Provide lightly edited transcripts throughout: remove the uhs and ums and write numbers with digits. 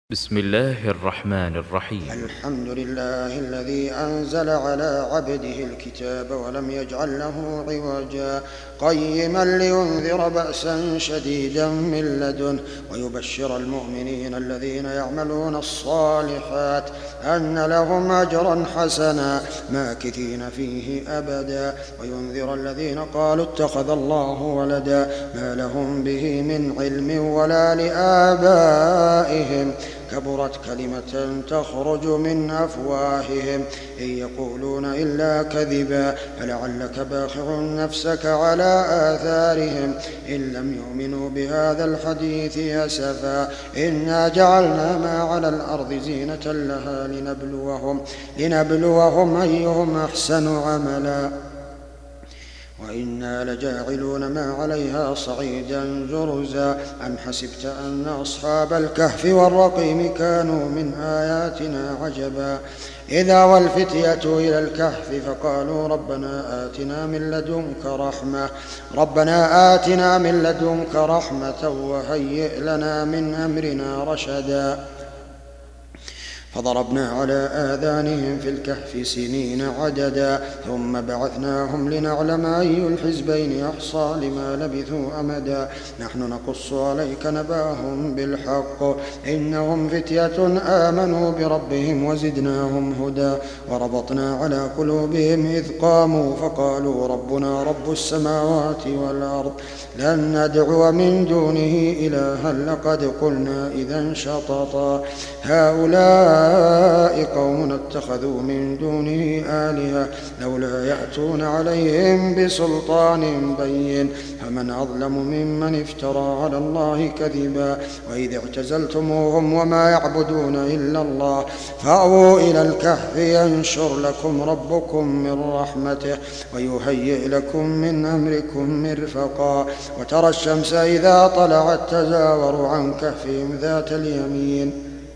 بسم الله الرحمن الرحيم. الحمد لله الذي أنزل على عبده الكتاب ولم يجعل له عوجا قيما لينذر بأسا شديدا من لدنه ويبشر المؤمنين الذين يعملون الصالحات أن لهم أجرا حسنا ماكثين فيه أبدا وينذر الذين قالوا اتخذ الله ولدا ما لهم به من علم ولا لآبائهم كبرت كلمة تخرج من أفواههم إن يقولون إلا كذبا فلعلك باخع نفسك على آثارهم إن لم يؤمنوا بهذا الحديث أسفا إنا جعلنا ما على الأرض زينة لها لنبلوهم أيهم أحسن عملا وإنا لجاعلون ما عليها صعيدا جرزا أم حسبت أن أصحاب الكهف والرقيم كانوا من آياتنا عجبا إذا والفتية إلى الكهف فقالوا ربنا آتنا من لدنك رحمة وهيئ لنا من أمرنا رشدا فضربنا على آذانهم في الكهف سنين عددا ثم بعثناهم لنعلم أي الحزبين أحصى لما لبثوا أمدا نحن نقص عليك نباهم بالحق إنهم فتية آمنوا بربهم وزدناهم هدى وربطنا على قلوبهم إذ قاموا فقالوا ربنا رب السماوات والأرض لن ندعو من دونه إلها لقد قلنا إذا شططا هؤلاء قوم اتخذوا من دونه آلهة لولا يأتون عليهم بسلطان بين فمن أظلم ممن افترى على الله كذبا وإذ اعتزلتموهم وما يعبدون إلا الله فأووا إلى الكهف ينشر لكم ربكم من رحمته ويهيئ لكم من أمركم مرفقا وترى الشمس إذا طلعت تزاور عن كهفهم ذات اليمين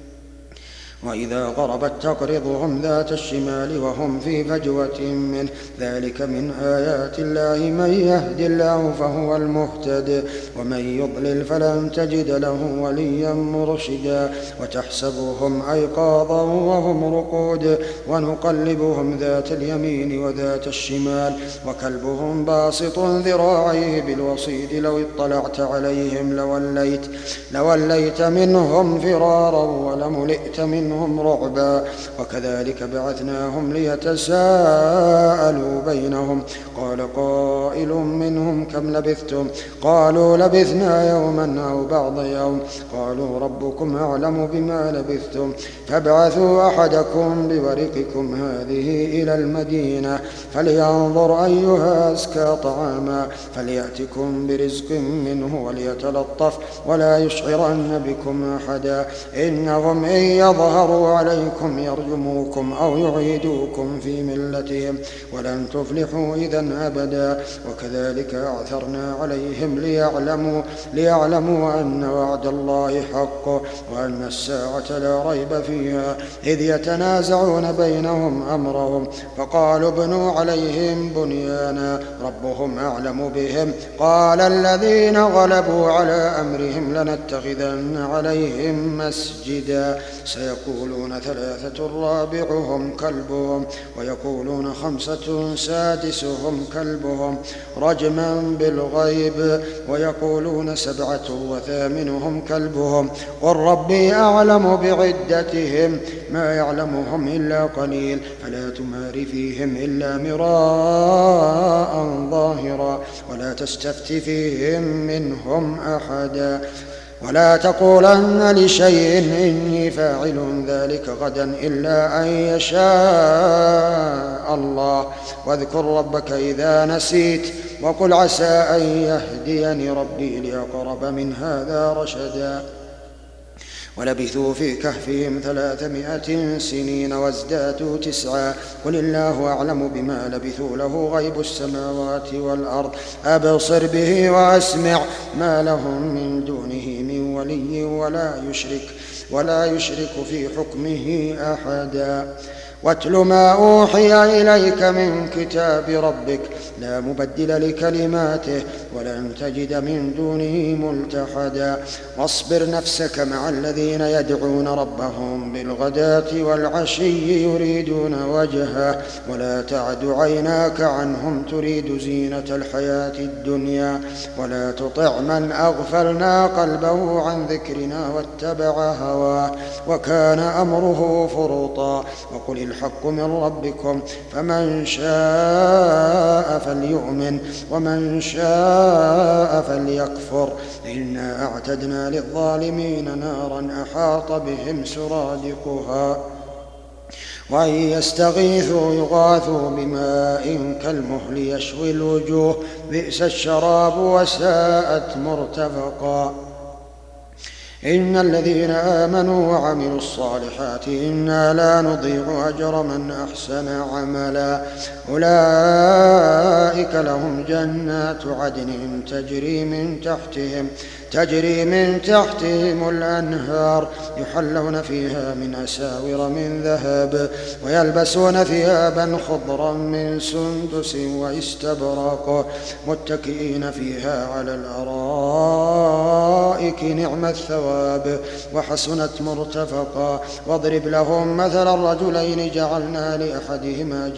وإذا غربت تقرضهم ذات الشمال وهم في فجوة منه ذلك من آيات الله من يهد الله فهو المهتد ومن يضلل فلن تجد له وليا مرشدا وتحسبهم أيقاظا وهم رقود ونقلبهم ذات اليمين وذات الشمال وكلبهم باسط ذراعيه بالوصيد لو اطلعت عليهم لوليت منهم فرارا ولملئت منهم رعبا وكذلك بعثناهم ليتساءلوا بينهم قال قائل منهم كم لبثتم قالوا لبثنا يوما أو بعض يوم قالوا ربكم أعلم بما لبثتم فابعثوا أحدكم بورقكم هذه إلى المدينة فلينظر أيها أزكى طعاما فليأتكم برزق منه وليتلطف ولا يشعرن بكم أحدا إنهم إن يظهروا عليكم يرجموكم أو يعيدوكم في ملتهم ولن تفلحوا إذن أبدا وكذلك أعثرنا عليهم ليعلموا أن وعد الله حق وأن الساعة لا ريب فيها إذ يتنازعون بينهم أمرهم فقالوا ابنوا عليهم بنيانا ربهم أعلم بهم قال الذين غلبوا على أمرهم لنتخذن عليهم مسجدا سيقولون ثلاثة رابعهم كلبهم ويقولون خمسة سادسهم كلبهم رجما بالغيب ويقولون سبعة وثامنهم كلبهم قل ربي أعلم بعدتهم ما يعلمهم إلا قليل فلا تمار فيهم إلا مراء ظاهرا ولا تستفت فيهم منهم أحدا ولا تقولن لشيء إني فاعل ذلك غدا إلا أن يشاء الله واذكر ربك إذا نسيت وقل عسى أن يهديني ربي لأقرب من هذا رشدا ولبثوا في كهفهم 300 سنين وازدادوا 9 قل الله أعلم بما لبثوا له غيب السماوات والأرض أبصر به وأسمع ما لهم من دونه من ولي ولا يشرك في حكمه أحدا واتل ما أوحي إليك من كتاب ربك لا مبدل لكلماته ولن تجد من دونه ملتحدا واصبر نفسك مع الذين يدعون ربهم بالغداة والعشي يريدون وجهه ولا تعد عيناك عنهم تريد زينة الحياة الدنيا ولا تطع من أغفلنا قلبه عن ذكرنا واتبع هواه وكان أمره فرطا وقل الحق من ربكم فمن شاء فليؤمن ومن شاء فليكفر إنا أعتدنا للظالمين نارا أحاط بهم سرادقها وإن يستغيثوا يغاثوا بماء كالمهل يشوي الوجوه بئس الشراب وساءت مرتفقا إن الذين آمنوا وعملوا الصالحات إنا لا نضيع أجر من أحسن عملا أولئك لهم جنات عدن تجري من تحتهم الأنهار يحلون فيها من أساور من ذهب ويلبسون ثيابا خضرا من سندس واستبرق متكئين فيها على الأرائك نعم الثواب وحسنت مرتفقا واضرب لهم مثل الرجلين جعلنا لأحدهما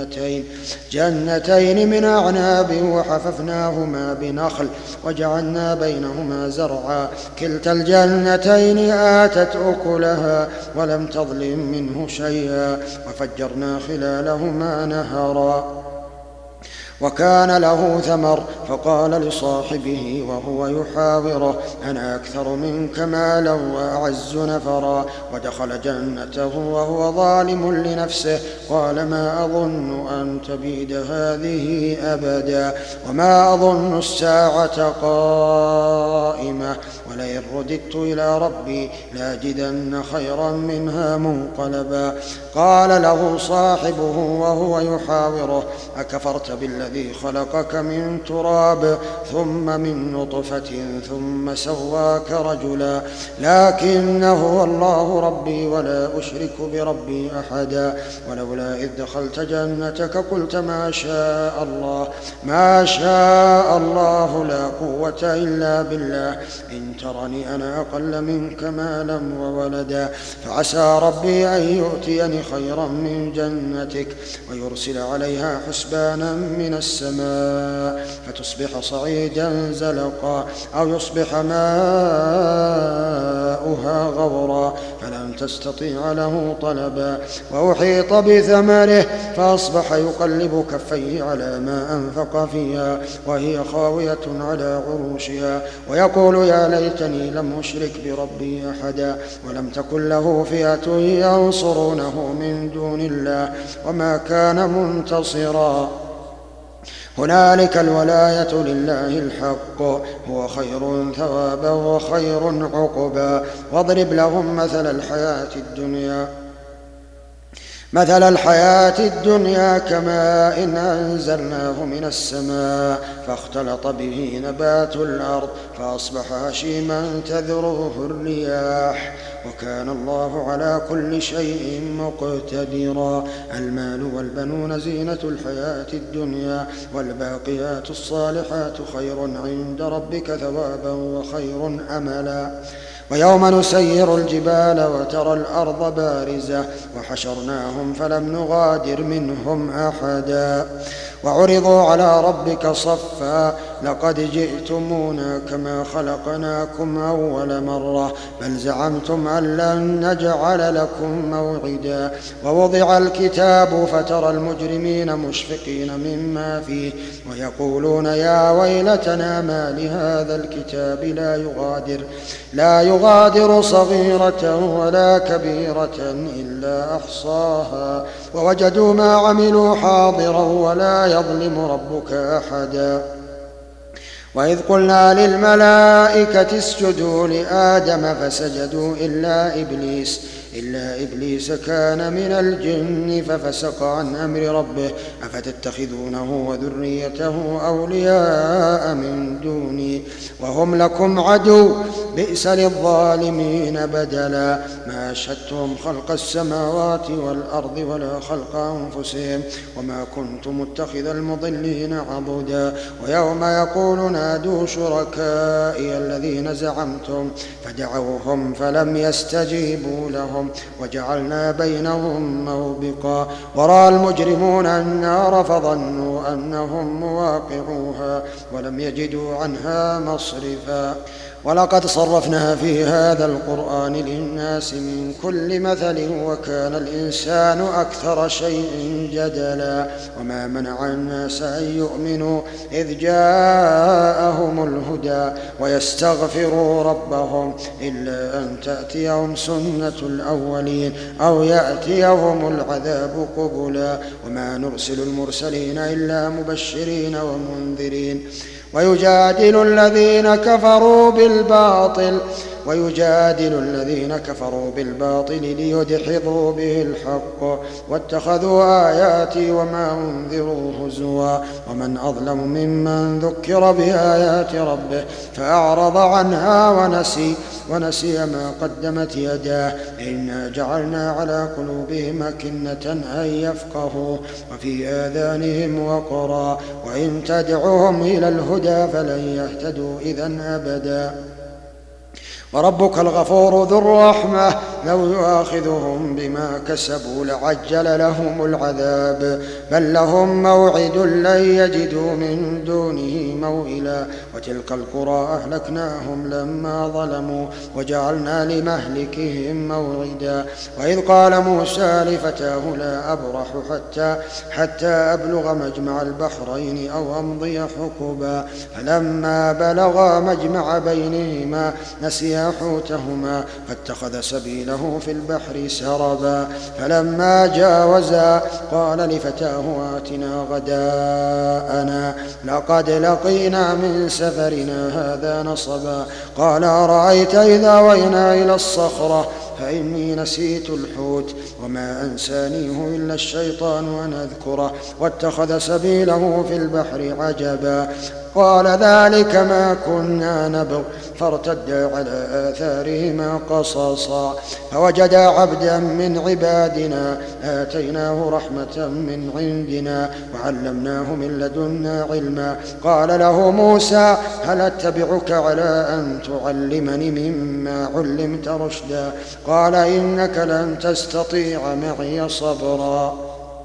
جنتين من أعناب وحففناهما بنخل وجعلنا بينهما زرعا كلتا الجنتين آتت أكلها ولم تظلم منه شيئا وفجرنا خلالهما نهرا وكان له ثمر فقال لصاحبه وهو يحاوره أنا أكثر منك مالا وأعز نفرا ودخل جنته وهو ظالم لنفسه قال ما أظن أن تبيد هذه أبدا وما أظن الساعة قائمة ولئن رددت إلى ربي لأجدن خيرا منها منقلبا قال له صاحبه وهو يحاوره أكفرت بالذي خلقك من تراب ثم من نطفة ثم سواك رجلا لكن هو الله ربي ولا أشرك بربي أحدا ولولا إذ دخلت جنتك قلت ما شاء الله لا قوة إلا بالله إن ترني أنا أقل منك مالا وولدا فعسى ربي أن يؤتيني خيرا من جنتك ويرسل عليها حسبانا من السماء فتصبح صعيدا زلقا أو يصبح ماؤها غورا فلن تستطيع له طلبا وأحيط بثمره فأصبح يقلب كفيه على ما أنفق فيها وهي خاوية على عروشها ويقول يا ليتني لم أشرك بربي أحدا ولم تكن له فئة ينصرونه من دون الله وما كان منتصرا هنالك الولاية لله الحق هو خير ثوابا وخير عقبا واضرب لهم مثل الحياة الدنيا كماء إن أنزلناه من السماء فاختلط به نبات الأرض فأصبح هشيما تذروه الرياح وكان الله على كل شيء مقتدرا المال والبنون زينة الحياة الدنيا والباقيات الصالحات خير عند ربك ثوابا وخير أملا ويوم نسير الجبال وترى الأرض بارزة وحشرناهم فلم نغادر منهم أحدا وعرضوا على ربك صفا لقد جئتمونا كما خلقناكم أول مرة بل زعمتم أن لن نجعل لكم موعدا ووضع الكتاب فترى المجرمين مشفقين مما فيه ويقولون يا ويلتنا ما لهذا الكتاب لا يغادر صغيرة ولا كبيرة إلا أحصاها ووجدوا ما عملوا حاضرا ولا يظلم ربك أحدا وإذ قلنا للملائكة اسجدوا لآدم فسجدوا إلا إبليس كان من الجن ففسق عن أمر ربه أفتتخذونه وذريته أولياء من دوني وهم لكم عدو بئس للظالمين بدلا. ما أشهدتهم خلق السماوات والأرض ولا خلق أنفسهم وما كنت متخذ المضلين عضدا. ويوم يقول نادوا شركائي الذين زعمتم فدعوهم فلم يستجيبوا لهم وجعلنا بينهم موبقا. ورأى المجرمون النار فظنوا أنهم مواقعوها ولم يجدوا عنها مصرفا. ولقد صرفنا في هذا القرآن للناس من كل مثل وكان الإنسان أكثر شيء جدلا. وما منع الناس أن يؤمنوا إذ جاءهم الهدى ويستغفروا ربهم إلا أن تأتيهم سنة الأولين أو يأتيهم العذاب قبلا. وما نرسل المرسلين إلا مبشرين ومنذرين ويجادل الذين كفروا بالباطل ليدحضوا به الحق واتخذوا آياتي وما أنذروا هزوا. ومن أظلم ممن ذكر بآيات ربه فأعرض عنها ونسي ما قدمت يداه إنا جعلنا على قلوبهم أكنة أن يفقهوا وفي آذانهم وقرا وإن تدعوهم إلى الهدى فلن يهتدوا إذن أبدا. وربك الغفور ذو الرحمة لو يؤاخذهم بما كسبوا لعجل لهم العذاب بل لهم موعد لن يجدوا من دونه موئلا. وتلك القرى أهلكناهم لما ظلموا وجعلنا لمهلكهم موعدا. وإذ قال موسى لفتاه لا أبرح حتى أبلغ مجمع البحرين أو أمضي حقبا. فلما بلغا مجمع بينهما نسيا حوتهما فاتخذ سبيله في البحر سربا. فلما جاوزا قال لفتاه آتنا غداءنا لقد لقينا من سفرنا هذا نصبا. قال أرأيت إذا وينا إلى الصخرة فإني نسيت الحوت وما أنسانيه إلا الشيطان أن أذكره واتخذ سبيله في البحر عجبا. قال ذلك ما كنا نبغ فارتدا على آثارهما قصصا. فوجدا عبدا من عبادنا آتيناه رحمة من عندنا وعلمناه من لدنا علما. قال له موسى هل أتبعك على أن تعلمني مما علمت رشدا. قال إنك لن تستطيع معي صبرا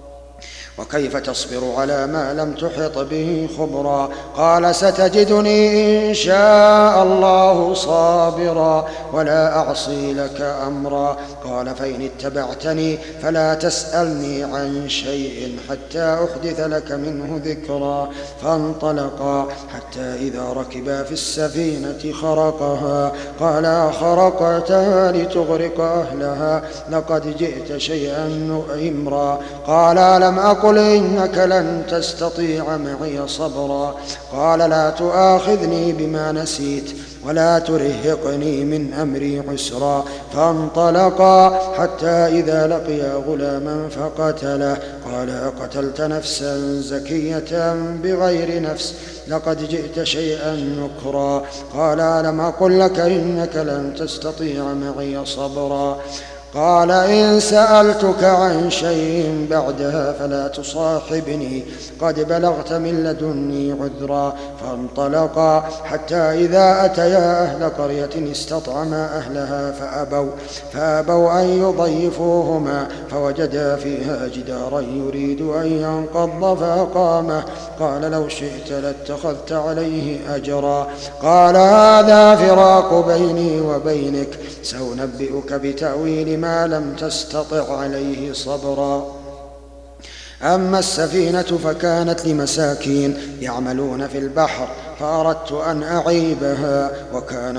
وكيف تصبر على ما لم تحط به خبرا. قال ستجدني إن شاء الله صابرا ولا أعصي لك أمرا. قال فإن اتبعتني فلا تسألني عن شيء حتى أحدث لك منه ذكرا. فانطلقا حتى إذا ركبا في السفينة خرقها قال خرقتها لتغرق أهلها لقد جئت شيئا إمرا. قال ألم أقل إنك لن تستطيع معي صبرا. قال لا تؤاخذني بما نسيت ولا ترهقني من أمري عسرا. فانطلقا حتى إذا لقيا غلاما فقتله قال أقتلت نفسا زكية بغير نفس لقد جئت شيئا نكرا. قال ألم أقل لك إنك لن تستطيع معي صبرا. قال إن سألتك عن شيء بعدها فلا تصاحبني قد بلغت من لدني عذرا. فانطلقا حتى إذا أتيا أهل قرية استطعما أهلها فأبوا أن يضيفوهما فوجدا فيها جدارا يريد أن ينقض فأقامه. قال لو شئت لاتخذت عليه أجرا. قال هذا فراق بيني وبينك سأنبئك بتأويل ما لم تستطع عليه صبرا. أما السفينة فكانت لمساكين يعملون في البحر فأردت أن أعيبها وكان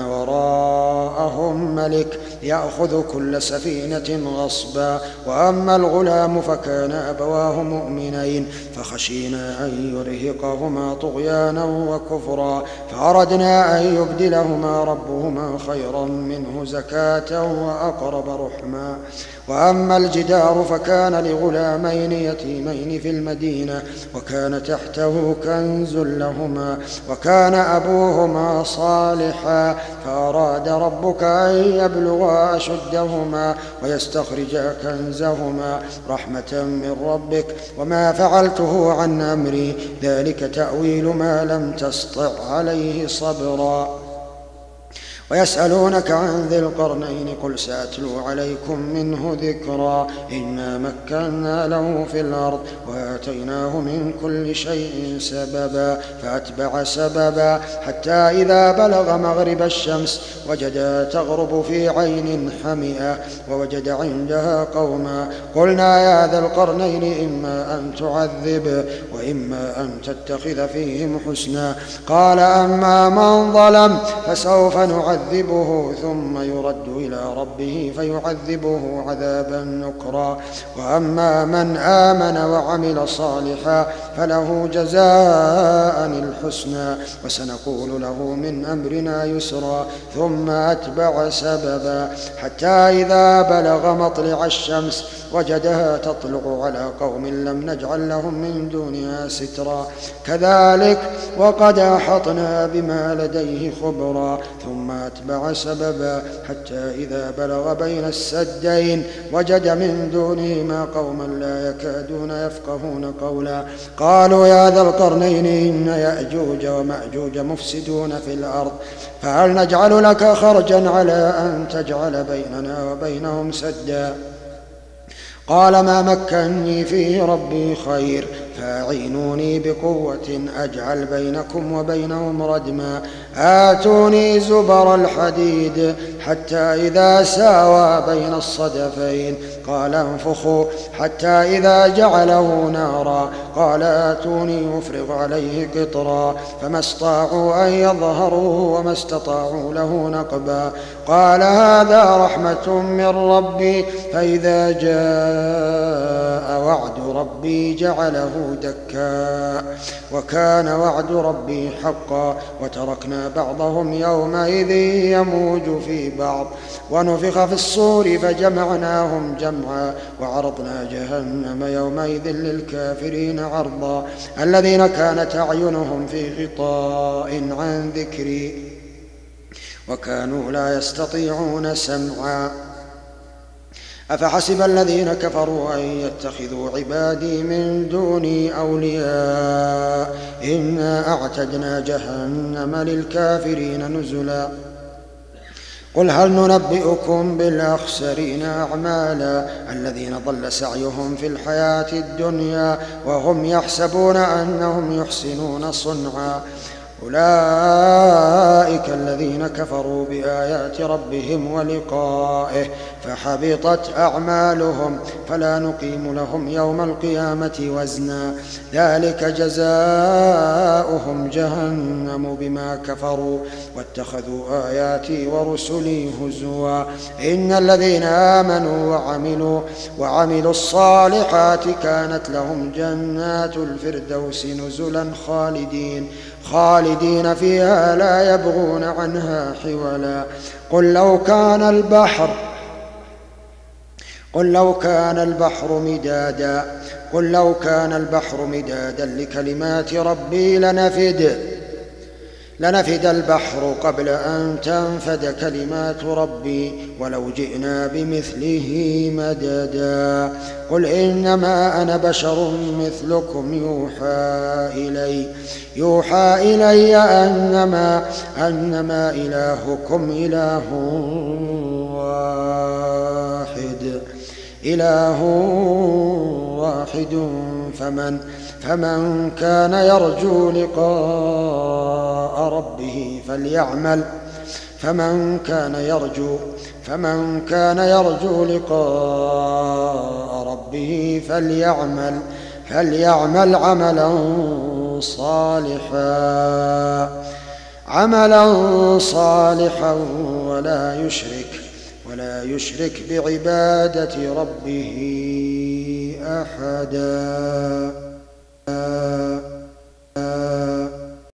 وراءهم ملك يأخذ كل سفينة غصبا. وأما الغلام فكان أبواه مؤمنين فخشينا أن يرهقهما طغيانا وكفرا فأردنا أن يبدلهما ربهما خيرا منه زكاة وأقرب رحما. وأما الجدار فكان لغلامين يتيمين في المدينة وكان تحته كنز لهما وكان وكان أبوهما صالحا فأراد ربك أن يبلغا أشدهما ويستخرجا كنزهما رحمة من ربك وما فعلته عن أمري ذلك تأويل ما لم تسطع عليه صبرا. ويسألونك عن ذي القرنين قل سأتلو عليكم منه ذكرا إنا مكنا له في الأرض وآتيناه من كل شيء سببا فأتبع سببا حتى إذا بلغ مغرب الشمس وجدها تغرب في عين حمئة ووجد عندها قوما قلنا يا ذا القرنين إما أن تعذب وإما أن تتخذ فيهم حسنا قال أما من ظلم فسوف نعذبه ثم يرد إلى ربه فيعذبه عذابا نكرا وأما من آمن وعمل صالحا فله جزاء الحسنى وسنقول له من أمرنا يسرا ثم أتبع سببا حتى إذا بلغ مطلع الشمس وجدها تطلع على قوم لم نجعل لهم من دونها سترا كذلك وقد أحطنا بما لديه خبرا ثم أتبع سببا حتى إذا بلغ بين السدين وجد من دونهما قوما لا يكادون يفقهون قولا قالوا يا ذا القرنين إن يأجوج ومأجوج مفسدون في الأرض فهل نجعل لك خرجا على أن تجعل بيننا وبينهم سدا قال ما مكنني فيه ربي خير فاعينوني بقوة أجعل بينكم وبينهم ردما آتوني زبر الحديد حتى إذا ساوى بين الصدفين قال انفخوا حتى إذا جعله نارا قال آتوني أفرغ عليه قطرا فما استطاعوا أن يظهروه وما استطاعوا له نقبا قال هذا رحمة من ربي فإذا جاء وعد ربي جعله دكا وكان وعد ربي حقا وتركنا بعضهم يومئذ يموج في بعض ونفخ في الصور فجمعناهم جمعا وعرضنا جهنم يومئذ للكافرين عرضا الذين كانت أعينهم في غطاء عن ذكري وكانوا لا يستطيعون سمعا أفحسب الذين كفروا أن يتخذوا عبادي من دوني أولياء إنا أعتدنا جهنم للكافرين نزلا قل هل ننبئكم بالأخسرين أعمالا الذين ضل سعيهم في الحياة الدنيا وهم يحسبون أنهم يحسنون صنعا أولئك الذين كفروا بآيات ربهم ولقائه فحبطت أعمالهم فلا نقيم لهم يوم القيامة وزنا ذلك جزاؤهم جهنم بما كفروا واتخذوا آياتي ورسلي هزوا إن الذين آمنوا وعملوا الصالحات كانت لهم جنات الفردوس نزلا خالدين فيها لا يبغون عنها حولا قل لو كان البحر مدادا لكلمات ربي لنفد البحر قبل أن تنفد كلمات ربي ولو جئنا بمثله مددا قل إنما أنا بشر مثلكم يوحى إلي أنما إلهكم إله واحد فمن كان يرجو لقاء ربه فليعمل عملا صالحا ولا يشرك بعبادة ربه أحدا.